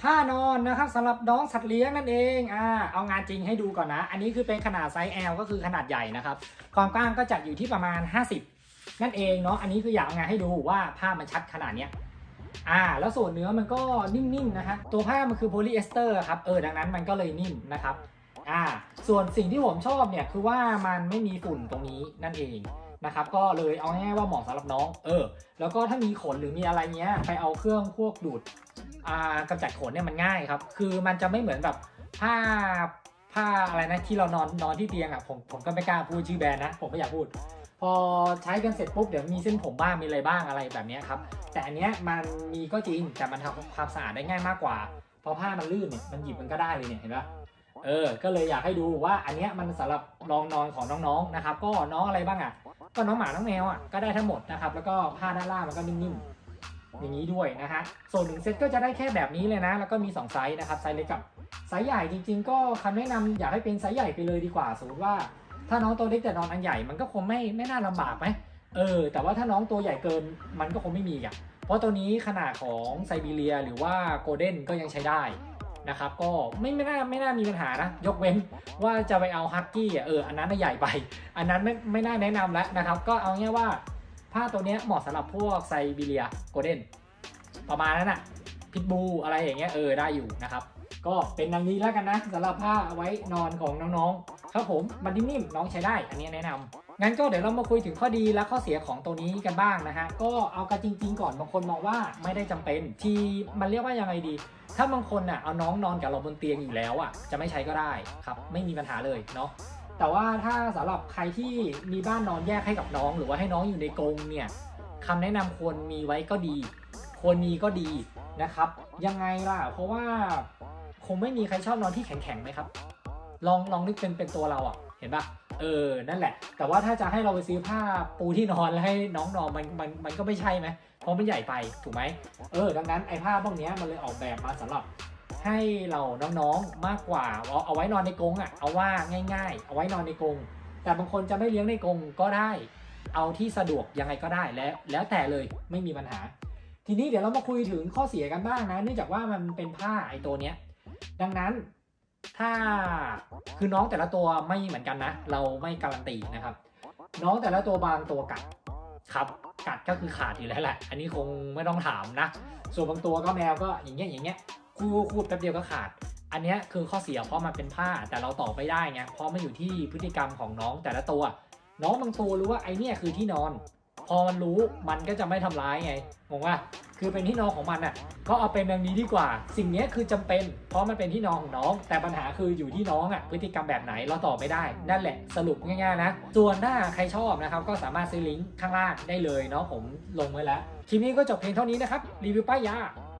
ผ้านอนนะครับสำหรับน้องสัตว์เลี้ยงนั่นเองเอางานจริงให้ดูก่อนนะอันนี้คือเป็นขนาดไซส์ L ก็คือขนาดใหญ่นะครับความกว้างก็จะอยู่ที่ประมาณ50นั่นเองเนาะอันนี้คืออยากเอางานให้ดูว่าผ้ามันชัดขนาดเนี้ยแล้วส่วนเนื้อมันก็นิ่มๆนะฮะตัวผ้ามันคือโพลีเอสเตอร์ครับดังนั้นมันก็เลยนิ่มนะครับส่วนสิ่งที่ผมชอบเนี่ยคือว่ามันไม่มีฝุ่นตรงนี้นั่นเองนะครับก็เลยเอาง่ายๆว่าเหมาะสำหรับน้องแล้วก็ถ้ามีขนหรือมีอะไรเงี้ยไปเอาเครื่องพวกดูดกำจัดขนเนี่ยมันง่ายครับคือมันจะไม่เหมือนแบบผ้าอะไรนะที่เรานอนที่เตียงผมก็ไม่กล้าพูดชื่อแบรนด์นะผมไม่อยากพูดพอใช้กันเสร็จปุ๊บเดี๋ยวมีเส้นผมบ้างมีอะไรบ้างอะไรแบบนี้ครับแต่อันเนี้ยมันมีก็จริงแต่มันทำความสะอาดได้ง่ายมากกว่าเพราะผ้ามันลื่นเนี่ยมันหยิบมันก็ได้เลยเนี่ยเห็นปะก็เลยอยากให้ดูว่าอันเนี้ยมันสำหรับรองนอนของน้องๆนะครับก็น้องอะไรบ้างก็น้องหมาน้องแมวก็ได้ทั้งหมดนะครับแล้วก็ผ้าด้านล่างมันก็นิ่มๆอย่างนี้ด้วยนะฮะส่วน1เซตก็จะได้แค่แบบนี้เลยนะแล้วก็มี2ไซส์นะครับไซส์เล็กกับไซส์ใหญ่จริงๆก็คำแนะนำอยากให้เป็นไซส์ใหญ่ไปเลยดีกว่าสมมติว่าถ้าน้องตัวเล็กแต่นอนอันใหญ่มันก็คงไม่น่าลำบากไหมแต่ว่าถ้าน้องตัวใหญ่เกินมันก็คงไม่มีเพราะตัวนี้ขนาดของไซบีเรียหรือว่าโกลเด้นก็ยังใช้ได้นะครับก็ไม่น่ามีปัญหานะยกเว้นว่าจะไปเอาฮักกี้อันนั้นใหญ่ไปอันนั้นไม่น่าแนะนำแล้วนะครับก็เอาง่ายว่าผ้าตัวนี้เหมาะสำหรับพวกไซบีเรียโกลเด้นประมาณนั้นพิทบูอะไรอย่างเงี้ยได้อยู่นะครับก็เป็นดังนี้แล้วกันนะสำหรับผ้าเอาไว้นอนของน้องๆครับผมมันนิ่มๆน้องใช้ได้อันนี้แนะนำงั้นก็เดี๋ยวเรามาคุยถึงข้อดีและข้อเสียของตัวนี้กันบ้างนะฮะก็เอากันจริงๆก่อนบางคนมองว่าไม่ได้จำเป็นที่มันเรียกว่ายังไงดีถ้าบางคนเอาน้องนอนกับเราบนเตียงอยู่แล้วจะไม่ใช้ก็ได้ครับไม่มีปัญหาเลยเนาะแต่ว่าถ้าสำหรับใครที่มีบ้านนอนแยกให้กับน้องหรือว่าให้น้องอยู่ในกรงเนี่ยคำแนะนำควรมีไว้ก็ดีควรมีก็ดีนะครับยังไงล่ะเพราะว่าคงไม่มีใครชอบนอนที่แข็งๆไหมครับลองนึกเป็นตัวเราเห็นปะนั่นแหละแต่ว่าถ้าจะให้เราไปซื้อผ้าปูที่นอนแล้วให้น้องนอนมันก็ไม่ใช่ไหมเพราะมันใหญ่ไปถูกไหมดังนั้นไอ้ผ้าพวกนี้มันเลยออกแบบมาสำหรับให้เราน้องๆมากกว่าเอาไว้นอนในกรงเอาว่าง่ายๆเอาไว้นอนในกรงแต่บางคนจะไม่เลี้ยงในกรงก็ได้เอาที่สะดวกยังไงก็ได้แล้วแต่เลยไม่มีปัญหาทีนี้เดี๋ยวเรามาคุยถึงข้อเสียกันบ้างนะเนื่องจากว่ามันเป็นผ้าไอ้ตัวเนี้ยดังนั้นถ้าคือน้องแต่ละตัวไม่เหมือนกันนะเราไม่การันตีนะครับน้องแต่ละตัวบางตัวกัดครับกัดก็คือขาดอยู่แล้วแหละอันนี้คงไม่ต้องถามนะส่วนบางตัวก็แมวก็อย่างเงี้ยคูดแป๊บเดียวก็ขาดอันนี้คือข้อเสียเพราะมันเป็นผ้าแต่เราต่อไม่ได้ไงเพราะมันอยู่ที่พฤติกรรมของน้องแต่ละตัวน้องบางตัวรู้ว่าไอเนี่ยคือที่นอนพอมันรู้มันก็จะไม่ทำร้ายไงงงว่าคือเป็นที่นอนของมันก็เอาเป็นแบบนี้ดีกว่าสิ่งนี้คือจำเป็นเพราะมันเป็นที่นอนของน้องแต่ปัญหาคืออยู่ที่น้องพฤติกรรมแบบไหนเราตอบไม่ได้นั่นแหละสรุปง่ายๆนะส่วนถ้าใครชอบนะครับก็สามารถซื้อลิงก์ข้างล่างได้เลยเนาะผมลงไว้แล้วคลิปนี้ก็จบเพียงเท่านี้นะครับรีวิวป้ายยา